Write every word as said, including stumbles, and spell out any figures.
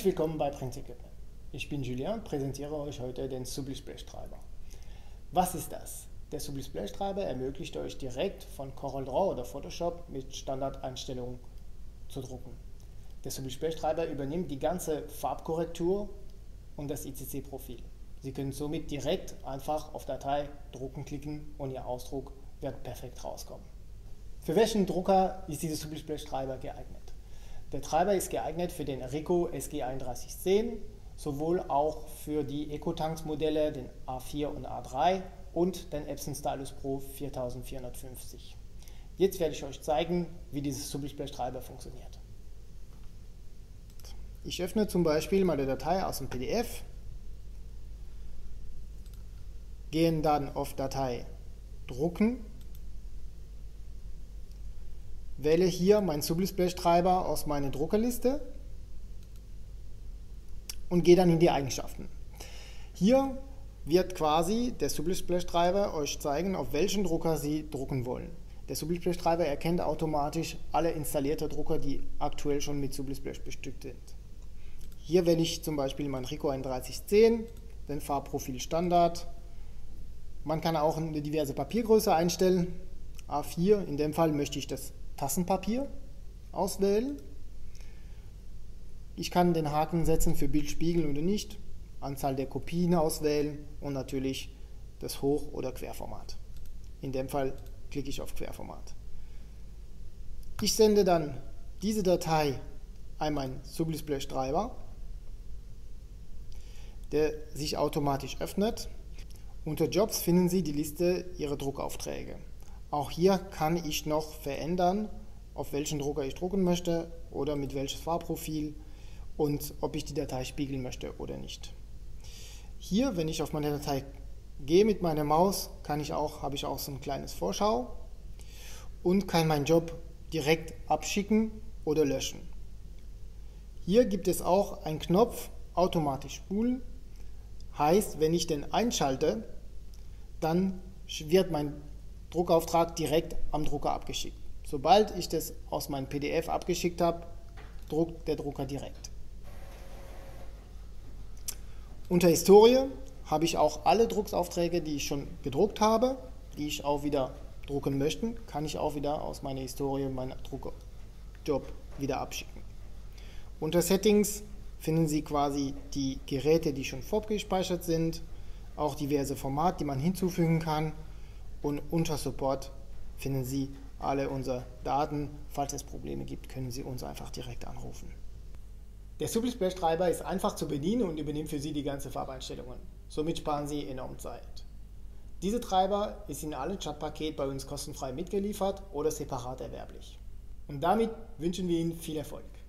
Herzlich willkommen bei Print Equipment. Ich bin Julien und präsentiere euch heute den Sublisplash-Treiber. Was ist das? Der Sublisplash-Treiber ermöglicht euch direkt von CorelDRAW oder Photoshop mit Standardeinstellungen zu drucken. Der Sublisplash-Treiber übernimmt die ganze Farbkorrektur und das I C C-Profil. Sie können somit direkt einfach auf Datei drucken klicken und Ihr Ausdruck wird perfekt rauskommen. Für welchen Drucker ist dieser Sublisplash-Treiber geeignet? Der Treiber ist geeignet für den Ricoh S G einunddreißig zehn, sowohl auch für die Ecotanks-Modelle, den A vier und A drei und den Epson Stylus Pro viertausendvierhundertfünfzig. Jetzt werde ich euch zeigen, wie dieses Sublisplash-Treiber funktioniert. Ich öffne zum Beispiel meine Datei aus dem P D F, gehe dann auf Datei Drucken, wähle hier meinen Sublisplash-Treiber aus meiner Druckerliste und gehe dann in die Eigenschaften. Hier wird quasi der Sublisplash-Treiber euch zeigen, auf welchen Drucker Sie drucken wollen. Der Sublisplash-Treiber erkennt automatisch alle installierte Drucker, die aktuell schon mit Sublisplash bestückt sind. Hier wähle ich zum Beispiel mein Ricoh einunddreißig zehn, den Farbprofil Standard. Man kann auch eine diverse Papiergröße einstellen. A vier, in dem Fall möchte ich das Tassenpapier auswählen. Ich kann den Haken setzen für Bildspiegel oder nicht, Anzahl der Kopien auswählen und natürlich das Hoch- oder Querformat. In dem Fall klicke ich auf Querformat. Ich sende dann diese Datei an meinen Sublisplash-Treiber, der sich automatisch öffnet. Unter Jobs finden Sie die Liste Ihrer Druckaufträge. Auch hier kann ich noch verändern, auf welchen Drucker ich drucken möchte oder mit welches Farbprofil und ob ich die Datei spiegeln möchte oder nicht. Hier, wenn ich auf meine Datei gehe mit meiner Maus, kann ich auch, habe ich auch so ein kleines Vorschau und kann meinen Job direkt abschicken oder löschen. Hier gibt es auch einen Knopf automatisch spulen. Heißt, wenn ich den einschalte, dann wird mein Druckauftrag direkt am Drucker abgeschickt. Sobald ich das aus meinem P D F abgeschickt habe, druckt der Drucker direkt. Unter Historie habe ich auch alle Drucksaufträge, die ich schon gedruckt habe, die ich auch wieder drucken möchte, kann ich auch wieder aus meiner Historie meinen Druckerjob wieder abschicken. Unter Settings finden Sie quasi die Geräte, die schon vorgespeichert sind, auch diverse Formate, die man hinzufügen kann. Und unter Support finden Sie alle unsere Daten. Falls es Probleme gibt, können Sie uns einfach direkt anrufen. Der Sublisplash-Treiber ist einfach zu bedienen und übernimmt für Sie die ganzen Farbeinstellungen. Somit sparen Sie enorm Zeit. Dieser Treiber ist in allen Chatpaketen bei uns kostenfrei mitgeliefert oder separat erwerblich. Und damit wünschen wir Ihnen viel Erfolg.